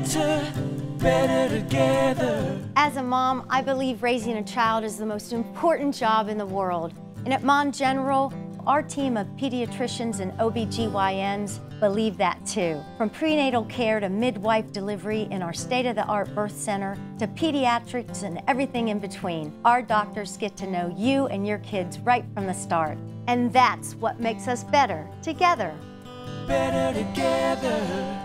better together. As a mom, I believe raising a child is the most important job in the world. And at Mon General, our team of pediatricians and OBGYNs believe that too. From prenatal care to midwife delivery in our state-of-the-art birth center to pediatrics and everything in between, our doctors get to know you and your kids right from the start. And that's what makes us better together. Better together.